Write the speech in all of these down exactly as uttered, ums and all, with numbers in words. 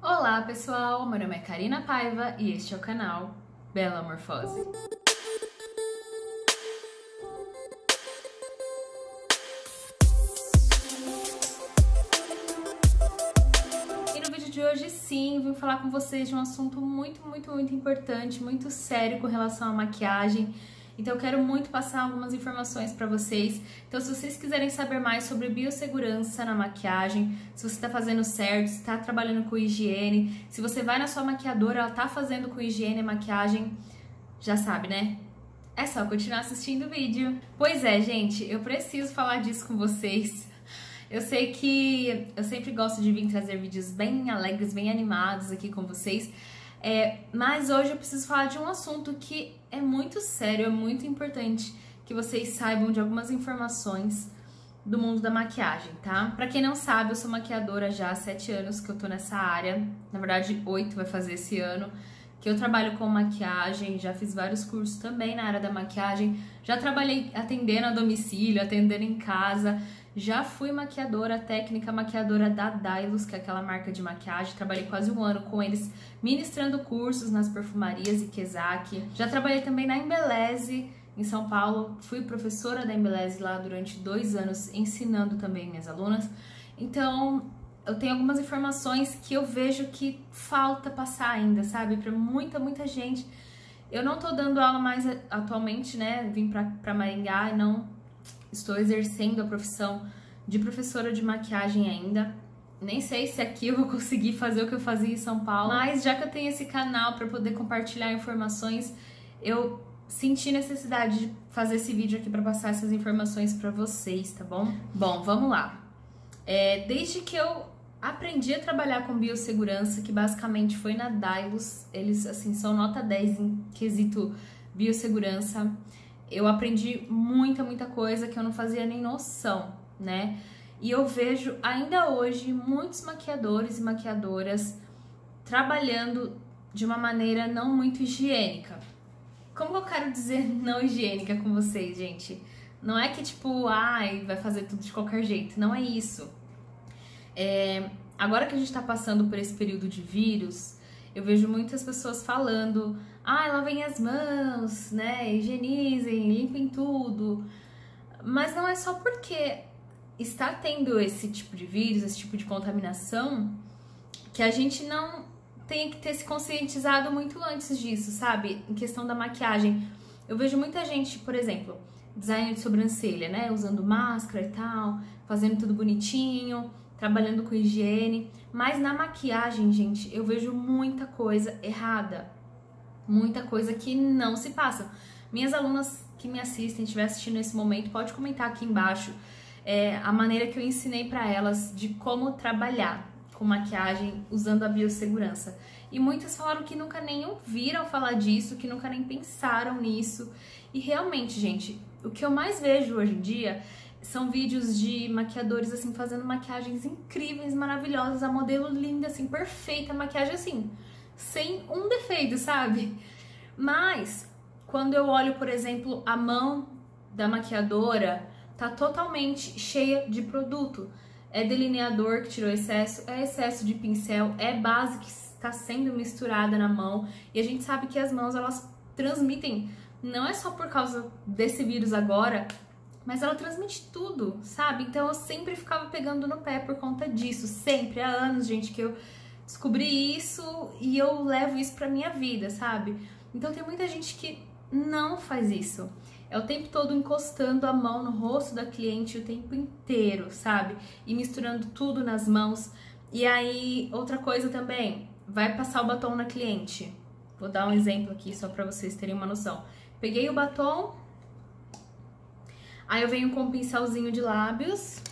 Olá pessoal, meu nome é Karina Paiva e este é o canal Bela Morfose. E no vídeo de hoje sim, vim falar com vocês de um assunto muito, muito, muito importante, muito sério com relação à maquiagem. Então eu quero muito passar algumas informações para vocês. Então se vocês quiserem saber mais sobre biossegurança na maquiagem, se você está fazendo certo, se está trabalhando com higiene, se você vai na sua maquiadora, ela tá fazendo com higiene a maquiagem, já sabe, né? É só continuar assistindo o vídeo. Pois é, gente, eu preciso falar disso com vocês. Eu sei que eu sempre gosto de vir trazer vídeos bem alegres, bem animados aqui com vocês. É, mas hoje eu preciso falar de um assunto que é muito sério, é muito importante que vocês saibam de algumas informações do mundo da maquiagem, tá? Pra quem não sabe, eu sou maquiadora já há sete anos que eu tô nessa área, na verdade oito vai fazer esse ano, que eu trabalho com maquiagem, já fiz vários cursos também na área da maquiagem, já trabalhei atendendo a domicílio, atendendo em casa. Já fui maquiadora, técnica maquiadora da Dylos, que é aquela marca de maquiagem. Trabalhei quase um ano com eles, ministrando cursos nas perfumarias e Kezak. Já trabalhei também na Embeleze, em São Paulo. Fui professora da Embeleze lá durante dois anos, ensinando também minhas alunas. Então, eu tenho algumas informações que eu vejo que falta passar ainda, sabe? Pra muita, muita gente. Eu não tô dando aula mais atualmente, né? Vim pra, pra Maringá e não... Estou exercendo a profissão de professora de maquiagem ainda. Nem sei se aqui eu vou conseguir fazer o que eu fazia em São Paulo. Mas já que eu tenho esse canal para poder compartilhar informações, eu senti necessidade de fazer esse vídeo aqui para passar essas informações para vocês, tá bom? Bom, vamos lá. É, desde que eu aprendi a trabalhar com biossegurança, que basicamente foi na Dylos, eles assim são nota dez em quesito biossegurança. Eu aprendi muita, muita coisa que eu não fazia nem noção, né? E eu vejo ainda hoje muitos maquiadores e maquiadoras trabalhando de uma maneira não muito higiênica. Como eu quero dizer não higiênica com vocês, gente? Não é que tipo, ai, vai fazer tudo de qualquer jeito. Não é isso. É, agora que a gente tá passando por esse período de vírus, eu vejo muitas pessoas falando, ah, lavem as mãos, né, higienizem, limpem tudo. Mas não é só porque está tendo esse tipo de vírus, esse tipo de contaminação, que a gente não tem que ter se conscientizado muito antes disso, sabe? Em questão da maquiagem. Eu vejo muita gente, por exemplo, design de sobrancelha, né, usando máscara e tal, fazendo tudo bonitinho, trabalhando com higiene, mas na maquiagem, gente, eu vejo muita coisa errada, muita coisa que não se passa. Minhas alunas que me assistem, estiver assistindo nesse momento, pode comentar aqui embaixo é, a maneira que eu ensinei para elas de como trabalhar com maquiagem usando a biossegurança. E muitas falaram que nunca nem ouviram falar disso, que nunca nem pensaram nisso. E realmente, gente, o que eu mais vejo hoje em dia são vídeos de maquiadores, assim, fazendo maquiagens incríveis, maravilhosas, a modelo linda, assim, perfeita, maquiagem, assim, sem um defeito, sabe? Mas, quando eu olho, por exemplo, a mão da maquiadora, tá totalmente cheia de produto. É delineador que tirou excesso, é excesso de pincel, é base que está sendo misturada na mão. E a gente sabe que as mãos, elas transmitem, não é só por causa desse vírus agora, mas ela transmite tudo, sabe? Então eu sempre ficava pegando no pé por conta disso, sempre, há anos, gente, que eu descobri isso e eu levo isso pra minha vida, sabe? Então tem muita gente que não faz isso. É o tempo todo encostando a mão no rosto da cliente o tempo inteiro, sabe? E misturando tudo nas mãos. E aí, outra coisa também, vai passar o batom na cliente. Vou dar um exemplo aqui só pra vocês terem uma noção. Peguei o batom, aí eu venho com um pincelzinho de lábios,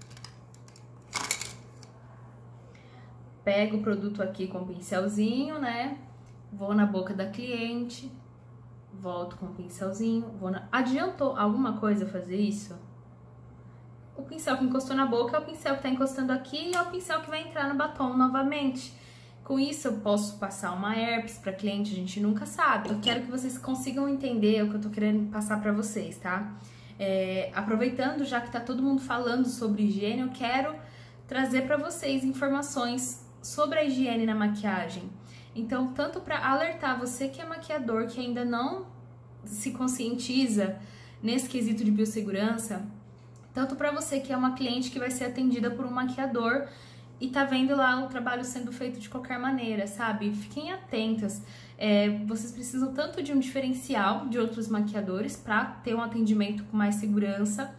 pego o produto aqui com o pincelzinho, né? Vou na boca da cliente, volto com o pincelzinho, vou na... Adiantou alguma coisa fazer isso? O pincel que encostou na boca é o pincel que tá encostando aqui e é o pincel que vai entrar no batom novamente. Com isso eu posso passar uma herpes pra cliente, a gente nunca sabe. Eu quero que vocês consigam entender o que eu tô querendo passar pra vocês, tá? É, aproveitando, já que tá todo mundo falando sobre higiene, eu quero trazer pra vocês informações sobre a higiene na maquiagem. Então, tanto para alertar você que é maquiador, que ainda não se conscientiza nesse quesito de biossegurança, tanto para você que é uma cliente que vai ser atendida por um maquiador e tá vendo lá o trabalho sendo feito de qualquer maneira, sabe? Fiquem atentas. É, vocês precisam tanto de um diferencial de outros maquiadores para ter um atendimento com mais segurança,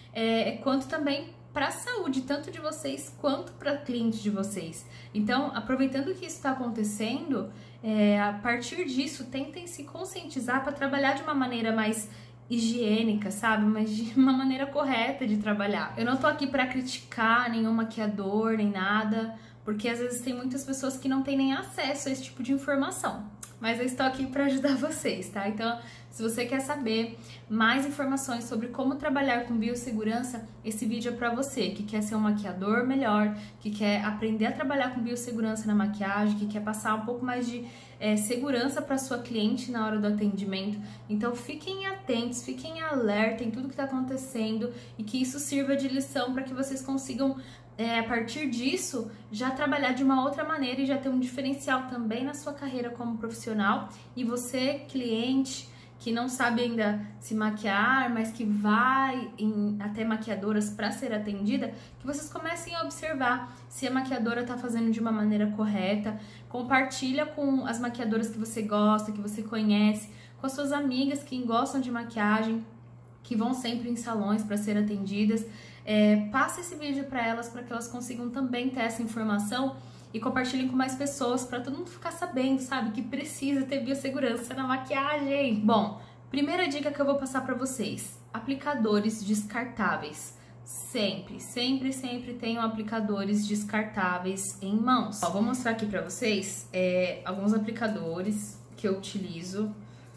é, quanto também para a saúde, tanto de vocês quanto para clientes de vocês. Então, aproveitando que isso está acontecendo, é, a partir disso, tentem se conscientizar para trabalhar de uma maneira mais higiênica, sabe? Mas de uma maneira correta de trabalhar. Eu não tô aqui para criticar nenhum maquiador, nem nada, porque às vezes tem muitas pessoas que não têm nem acesso a esse tipo de informação. Mas eu estou aqui para ajudar vocês, tá? Então, se você quer saber mais informações sobre como trabalhar com biossegurança, esse vídeo é para você que quer ser um maquiador melhor, que quer aprender a trabalhar com biossegurança na maquiagem, que quer passar um pouco mais de é, segurança para sua cliente na hora do atendimento. Então, fiquem atentos, fiquem alerta em tudo que está acontecendo e que isso sirva de lição para que vocês consigam É, a partir disso, já trabalhar de uma outra maneira e já ter um diferencial também na sua carreira como profissional. E você, cliente, que não sabe ainda se maquiar, mas que vai em, até maquiadoras para ser atendida, que vocês comecem a observar se a maquiadora está fazendo de uma maneira correta. Compartilha com as maquiadoras que você gosta, que você conhece, com as suas amigas que gostam de maquiagem, que vão sempre em salões para ser atendidas. É, passa esse vídeo para elas, para que elas consigam também ter essa informação e compartilhem com mais pessoas, para todo mundo ficar sabendo, sabe, que precisa ter biossegurança na maquiagem. Bom, primeira dica que eu vou passar para vocês: aplicadores descartáveis. Sempre, sempre, sempre tenham aplicadores descartáveis em mãos. Ó, vou mostrar aqui para vocês é, alguns aplicadores que eu utilizo,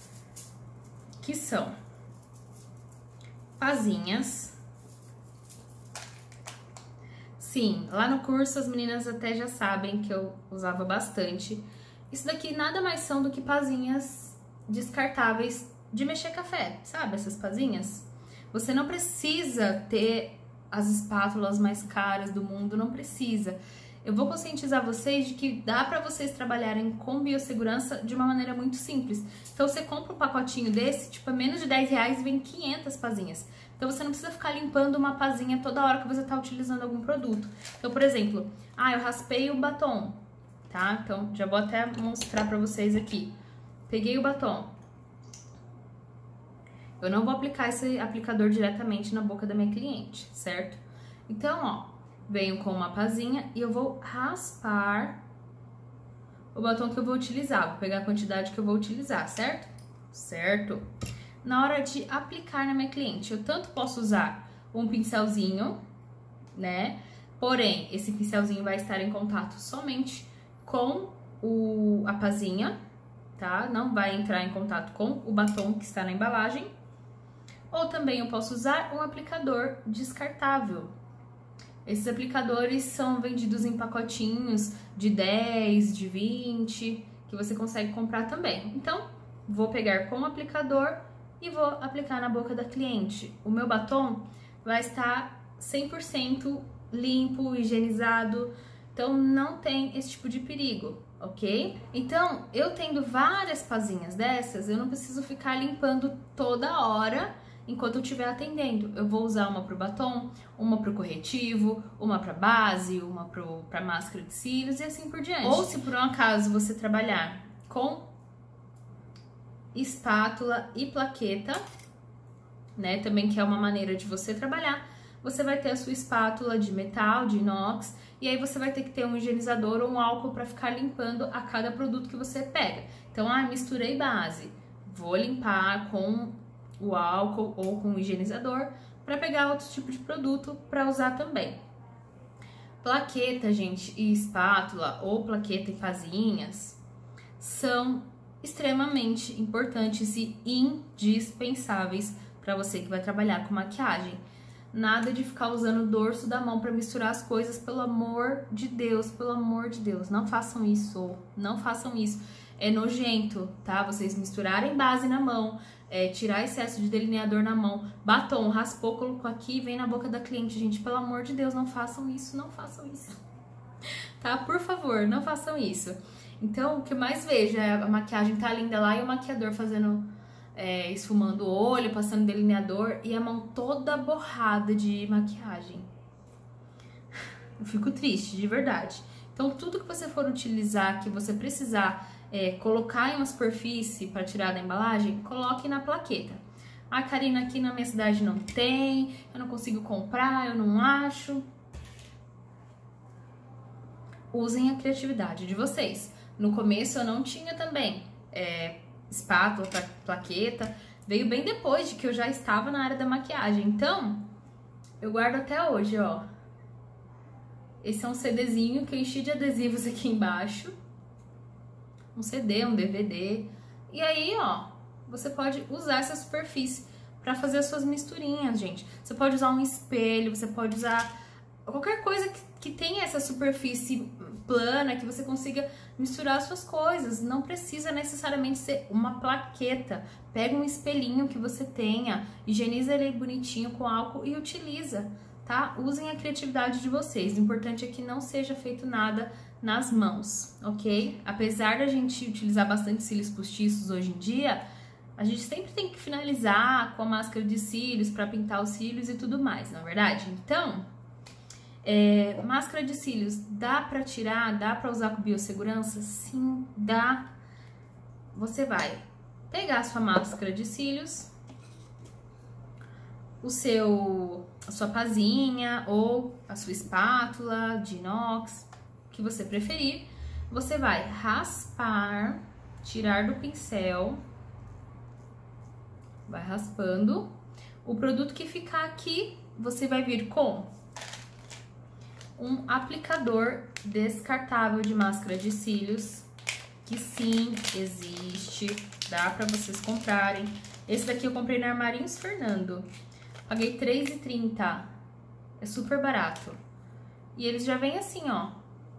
que são pazinhas. Sim, lá no curso as meninas até já sabem que eu usava bastante. Isso daqui nada mais são do que pazinhas descartáveis de mexer café, sabe? Essas pazinhas. Você não precisa ter as espátulas mais caras do mundo, não precisa. Eu vou conscientizar vocês de que dá pra vocês trabalharem com biossegurança de uma maneira muito simples. Então você compra um pacotinho desse, tipo, é menos de dez reais e vem quinhentas pazinhas. Então você não precisa ficar limpando uma pazinha toda hora que você tá utilizando algum produto. Então, por exemplo, ah, eu raspei o batom, tá? Então já vou até mostrar pra vocês aqui. Peguei o batom. Eu não vou aplicar esse aplicador diretamente na boca da minha cliente, certo? Então, ó, venho com uma pazinha e eu vou raspar o batom que eu vou utilizar. Vou pegar a quantidade que eu vou utilizar, certo? Certo. Na hora de aplicar na minha cliente, eu tanto posso usar um pincelzinho, né? Porém, esse pincelzinho vai estar em contato somente com o, a pazinha, tá? Não vai entrar em contato com o batom que está na embalagem. Ou também eu posso usar um aplicador descartável. Esses aplicadores são vendidos em pacotinhos de dez, de vinte, que você consegue comprar também. Então, vou pegar com o aplicador e vou aplicar na boca da cliente. O meu batom vai estar cem por cento limpo, higienizado, então não tem esse tipo de perigo, ok? Então, eu tendo várias pazinhas dessas, eu não preciso ficar limpando toda hora enquanto eu estiver atendendo. Eu vou usar uma pro batom, uma pro corretivo, uma pra base, uma pro, pra máscara de cílios e assim por diante. Ou se por um acaso você trabalhar com espátula e plaqueta, né, também que é uma maneira de você trabalhar, você vai ter a sua espátula de metal, de inox, e aí você vai ter que ter um higienizador ou um álcool para ficar limpando a cada produto que você pega. Então, ah, misturei base, vou limpar com o álcool ou com o higienizador para pegar outro tipo de produto para usar também. Plaqueta, gente, e espátula ou plaqueta e pazinhas são extremamente importantes e indispensáveis para você que vai trabalhar com maquiagem. Nada de ficar usando o dorso da mão para misturar as coisas, pelo amor de Deus, pelo amor de Deus, não façam isso, não façam isso. É nojento, tá? Vocês misturarem base na mão, é, tirar excesso de delineador na mão, batom, raspou, colocou aqui, vem na boca da cliente, gente, pelo amor de Deus, não façam isso, não façam isso. tá? Por favor, não façam isso. Então, o que eu mais vejo é a maquiagem tá linda lá e o maquiador fazendo, é, esfumando o olho, passando delineador e a mão toda borrada de maquiagem. Eu fico triste, de verdade. Então, tudo que você for utilizar, que você precisar é, colocar em uma superfície para tirar da embalagem, coloque na plaqueta. Ah, Karina, aqui na minha cidade não tem, eu não consigo comprar, eu não acho. Usem a criatividade de vocês. No começo eu não tinha também é, espátula, plaqueta, veio bem depois de que eu já estava na área da maquiagem. Então, eu guardo até hoje, ó. Esse é um CDzinho que eu enchi de adesivos aqui embaixo. Um C D, um D V D. E aí, ó, você pode usar essa superfície para fazer as suas misturinhas, gente. Você pode usar um espelho, você pode usar qualquer coisa que, que tenha essa superfície plana, que você consiga misturar as suas coisas. Não precisa necessariamente ser uma plaqueta. Pega um espelhinho que você tenha, higieniza ele bonitinho com álcool e utiliza, tá? Usem a criatividade de vocês. O importante é que não seja feito nada nas mãos, ok? Apesar da gente utilizar bastante cílios postiços hoje em dia, a gente sempre tem que finalizar com a máscara de cílios para pintar os cílios e tudo mais, não é verdade? Então, é, máscara de cílios, dá pra tirar, dá pra usar com biossegurança? Sim, dá. Você vai pegar a sua máscara de cílios, o seu, a sua pazinha ou a sua espátula de inox, o que você preferir, você vai raspar, tirar do pincel, vai raspando. O produto que ficar aqui, você vai vir com um aplicador descartável de máscara de cílios, que sim, existe, dá pra vocês comprarem. Esse daqui eu comprei na Armarinhos Fernando, paguei três reais e trinta centavos, é super barato. E eles já vêm assim, ó.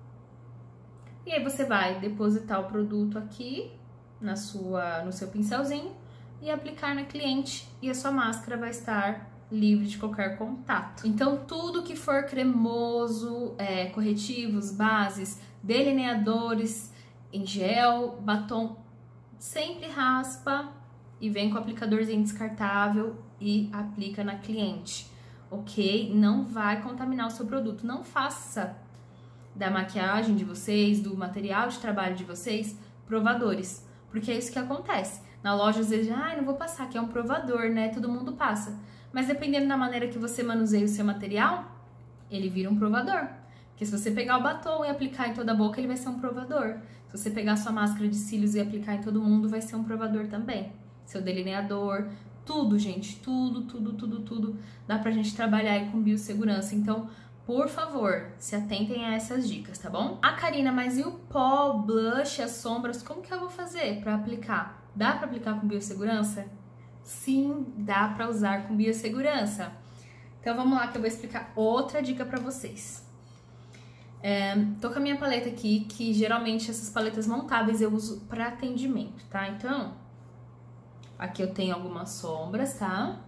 E aí você vai depositar o produto aqui na sua, no seu pincelzinho e aplicar na cliente, e a sua máscara vai estar livre de qualquer contato. Então, tudo que for cremoso, é, corretivos, bases, delineadores em gel, batom, sempre raspa e vem com o aplicadorzinho descartável e aplica na cliente, ok? Não vai contaminar o seu produto. Não faça da maquiagem de vocês, do material de trabalho de vocês, provadores, porque é isso que acontece. Na loja, às vezes, ah, não vou passar, que é um provador, né? Todo mundo passa. Mas dependendo da maneira que você manuseia o seu material, ele vira um provador. Porque se você pegar o batom e aplicar em toda a boca, ele vai ser um provador. Se você pegar a sua máscara de cílios e aplicar em todo mundo, vai ser um provador também. Seu delineador, tudo, gente, tudo, tudo, tudo, tudo. Dá pra gente trabalhar aí com biossegurança. Então, por favor, se atentem a essas dicas, tá bom? Ah, Karina, mas e o pó, blush, as sombras, como que eu vou fazer pra aplicar? Dá pra aplicar com biossegurança? Sim, dá pra usar com biossegurança. Então vamos lá que eu vou explicar outra dica pra vocês. É, tô com a minha paleta aqui, que geralmente essas paletas montáveis eu uso pra atendimento, tá? Então, aqui eu tenho algumas sombras, tá?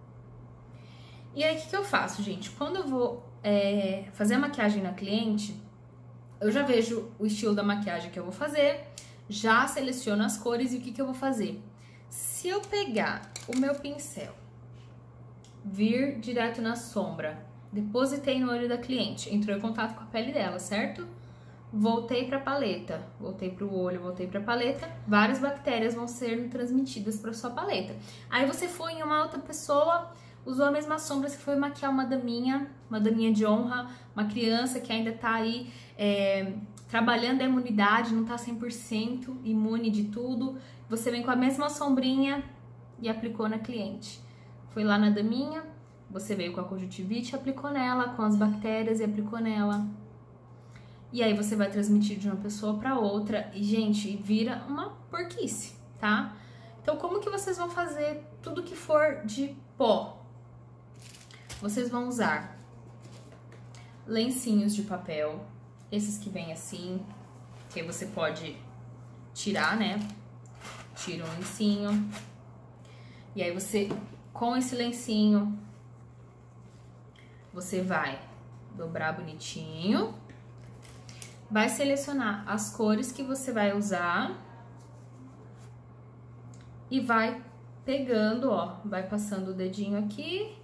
E aí, o que que eu faço, gente? Quando eu vou é, fazer a maquiagem na cliente, eu já vejo o estilo da maquiagem que eu vou fazer, já seleciono as cores e o que que eu vou fazer. Se eu pegar o meu pincel, vir direto na sombra, depositei no olho da cliente, entrou em contato com a pele dela, certo? Voltei para a paleta, voltei para o olho, voltei para a paleta, várias bactérias vão ser transmitidas para sua paleta. Aí você foi em uma outra pessoa, usou a mesma sombra, você foi maquiar uma daminha, uma daminha de honra, uma criança que ainda tá aí é, trabalhando a imunidade, não tá cem por cento imune de tudo. Você vem com a mesma sombrinha e aplicou na cliente. Foi lá na daminha, você veio com a conjuntivite, aplicou nela, com as bactérias e aplicou nela. E aí você vai transmitir de uma pessoa para outra e, gente, vira uma porquice, tá? Então, como que vocês vão fazer tudo que for de pó? Vocês vão usar lencinhos de papel, esses que vêm assim, que aí você pode tirar, né? Tira um lencinho. E aí você, com esse lencinho, você vai dobrar bonitinho. vai selecionar as cores que você vai usar e vai pegando, ó, vai passando o dedinho aqui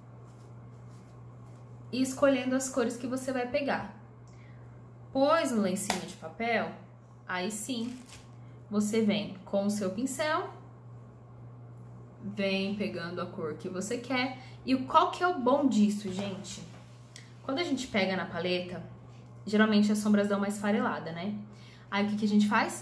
e escolhendo as cores que você vai pegar. Pôs no lencinho de papel, aí sim, você vem com o seu pincel, vem pegando a cor que você quer. E qual que é o bom disso, gente? Quando a gente pega na paleta, geralmente as sombras dão uma esfarelada, né? Aí o que, que a gente faz?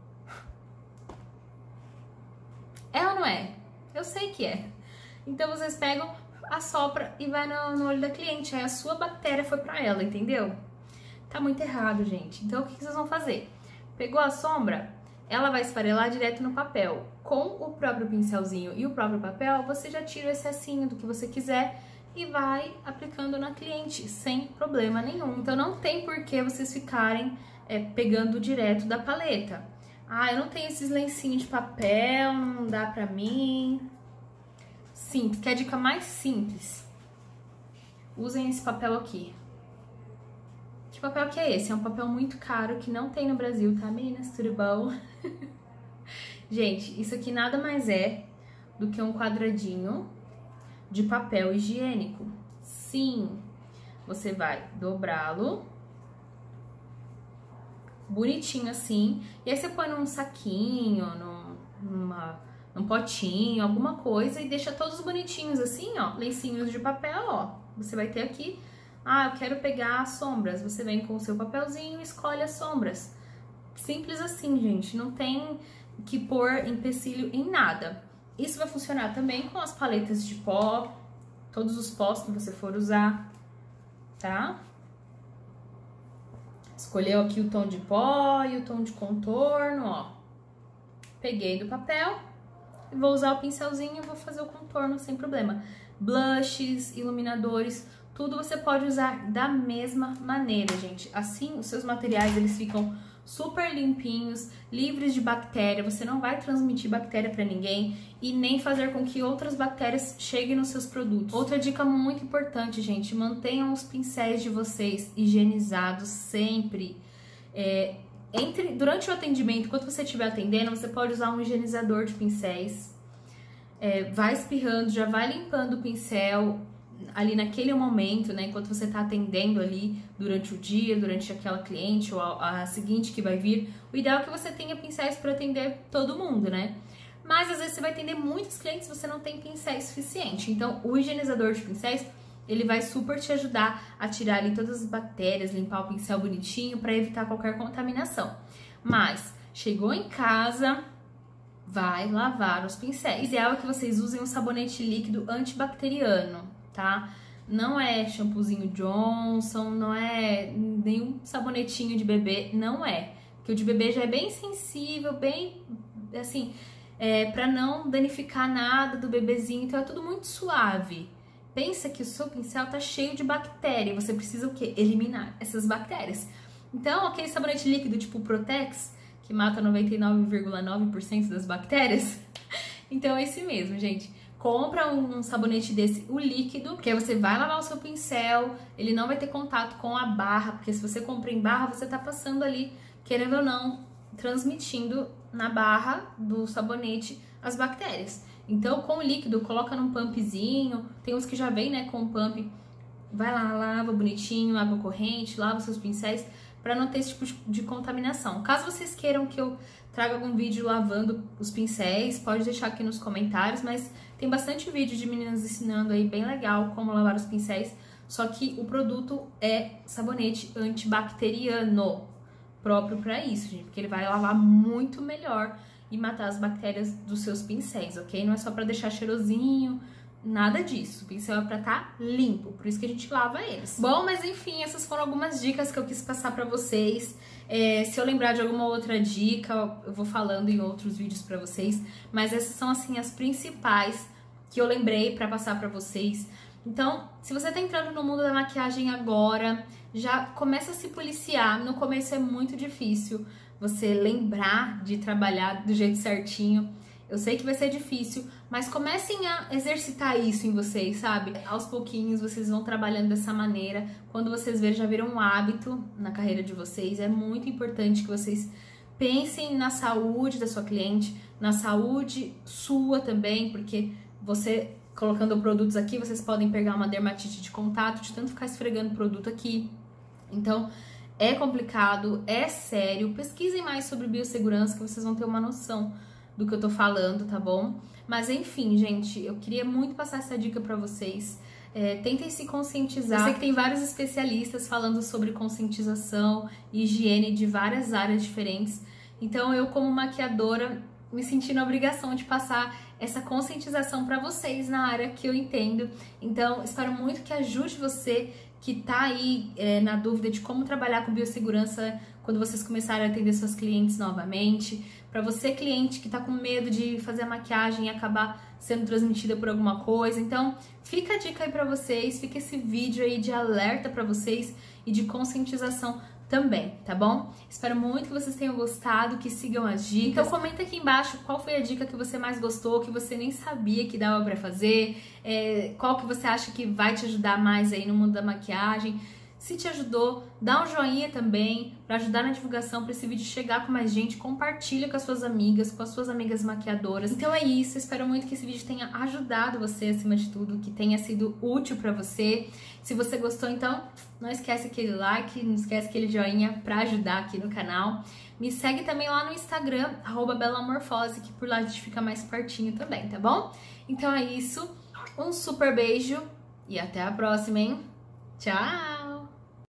É ou não é? Eu sei que é. Então vocês pegam, assopra e vai no, no olho da cliente. Aí a sua bactéria foi pra ela, entendeu? Tá muito errado, gente. Então o que, que vocês vão fazer? Pegou a sombra, ela vai esfarelar direto no papel. Com o próprio pincelzinho e o próprio papel, você já tira o excessinho do que você quiser e vai aplicando na cliente, sem problema nenhum. Então não tem por que vocês ficarem é, pegando direto da paleta. Ah, eu não tenho esses lencinhos de papel, não dá pra mim. Simples, que é a dica mais simples. Usem esse papel aqui. Que papel que é esse? É um papel muito caro que não tem no Brasil, tá, meninas? Tudo bom? Gente, isso aqui nada mais é do que um quadradinho de papel higiênico. Sim, você vai dobrá-lo bonitinho assim, e aí você põe num saquinho, num, numa, num potinho, alguma coisa, e deixa todos bonitinhos assim, ó, lencinhos de papel, ó. Você vai ter aqui, ah, eu quero pegar as sombras, você vem com o seu papelzinho e escolhe as sombras. Simples assim, gente, não tem que pôr empecilho em nada. Isso vai funcionar também com as paletas de pó, todos os pós que você for usar, tá? Escolheu aqui o tom de pó e o tom de contorno, ó. Peguei do papel e vou usar o pincelzinho e vou fazer o contorno sem problema. Blushes, iluminadores, tudo você pode usar da mesma maneira, gente. Assim, os seus materiais, eles ficam super limpinhos, livres de bactéria, você não vai transmitir bactéria para ninguém e nem fazer com que outras bactérias cheguem nos seus produtos. Outra dica muito importante, gente, mantenham os pincéis de vocês higienizados sempre. É, entre, durante o atendimento, enquanto você estiver atendendo, você pode usar um higienizador de pincéis. É, vai espirrando, já vai limpando o pincel ali naquele momento, né, enquanto você tá atendendo ali durante o dia, durante aquela cliente ou a, a seguinte que vai vir. O ideal é que você tenha pincéis para atender todo mundo, né? Mas às vezes você vai atender muitos clientes e você não tem pincéis suficiente. Então, o higienizador de pincéis, ele vai super te ajudar a tirar ali todas as bactérias, limpar o pincel bonitinho para evitar qualquer contaminação. Mas, chegou em casa, vai lavar os pincéis. O ideal é que vocês usem um sabonete líquido antibacteriano, tá? Não é shampoozinho Johnson, não é nenhum sabonetinho de bebê, não é. Porque o de bebê já é bem sensível, bem, assim, é, pra não danificar nada do bebezinho, então é tudo muito suave. Pensa que o seu pincel tá cheio de bactéria, você precisa o quê? Eliminar essas bactérias. Então, aquele sabonete líquido tipo Protex, que mata noventa e nove vírgula nove por cento das bactérias, então é esse mesmo, gente. Compra um sabonete desse, o líquido, porque aí você vai lavar o seu pincel, ele não vai ter contato com a barra, porque se você compra em barra, você tá passando ali, querendo ou não, transmitindo na barra do sabonete as bactérias. Então, com o líquido, coloca num pumpzinho, tem uns que já vem, né, com pump, vai lá, lava bonitinho, água corrente, lava os seus pincéis, para não ter esse tipo de contaminação. Caso vocês queiram que eu traga algum vídeo lavando os pincéis, pode deixar aqui nos comentários, mas tem bastante vídeo de meninas ensinando aí, bem legal, como lavar os pincéis, só que o produto é sabonete antibacteriano, próprio para isso, gente, porque ele vai lavar muito melhor e matar as bactérias dos seus pincéis, ok? Não é só para deixar cheirosinho, nada disso. O pincel é pra estar limpo, por isso que a gente lava eles. Bom, mas enfim, essas foram algumas dicas que eu quis passar pra vocês. É, se eu lembrar de alguma outra dica, eu vou falando em outros vídeos pra vocês. Mas essas são, assim, as principais que eu lembrei pra passar pra vocês. Então, se você tá entrando no mundo da maquiagem agora, já começa a se policiar. No começo é muito difícil você lembrar de trabalhar do jeito certinho. Eu sei que vai ser difícil, mas comecem a exercitar isso em vocês, sabe? Aos pouquinhos vocês vão trabalhando dessa maneira. Quando vocês verem, já viram um hábito na carreira de vocês. É muito importante que vocês pensem na saúde da sua cliente, na saúde sua também, porque você colocando produtos aqui, vocês podem pegar uma dermatite de contato, de tanto ficar esfregando produto aqui. Então, é complicado, é sério. Pesquisem mais sobre biossegurança, que vocês vão ter uma noção do que eu tô falando, tá bom? Mas enfim, gente, eu queria muito passar essa dica pra vocês. É, tentem se conscientizar. Eu sei que tem vários especialistas falando sobre conscientização e higiene de várias áreas diferentes. Então, eu, como maquiadora, me senti na obrigação de passar essa conscientização para vocês na área que eu entendo. Então, espero muito que ajude você que tá aí é, na dúvida de como trabalhar com biossegurança quando vocês começarem a atender seus clientes novamente. Para você, cliente que tá com medo de fazer a maquiagem e acabar sendo transmitida por alguma coisa. Então, fica a dica aí para vocês, fica esse vídeo aí de alerta para vocês e de conscientização também, tá bom? Espero muito que vocês tenham gostado, que sigam as dicas. Então comenta aqui embaixo qual foi a dica que você mais gostou, que você nem sabia que dava pra fazer, é, qual que você acha que vai te ajudar mais aí no mundo da maquiagem. Se te ajudou, dá um joinha também para ajudar na divulgação, para esse vídeo chegar com mais gente. Compartilha com as suas amigas, com as suas amigas maquiadoras. Então é isso, espero muito que esse vídeo tenha ajudado você acima de tudo, que tenha sido útil para você. Se você gostou, então não esquece aquele like, não esquece aquele joinha para ajudar aqui no canal. Me segue também lá no Instagram, arroba belamorfose, que por lá a gente fica mais pertinho também, tá bom? Então é isso, um super beijo e até a próxima, hein? Tchau!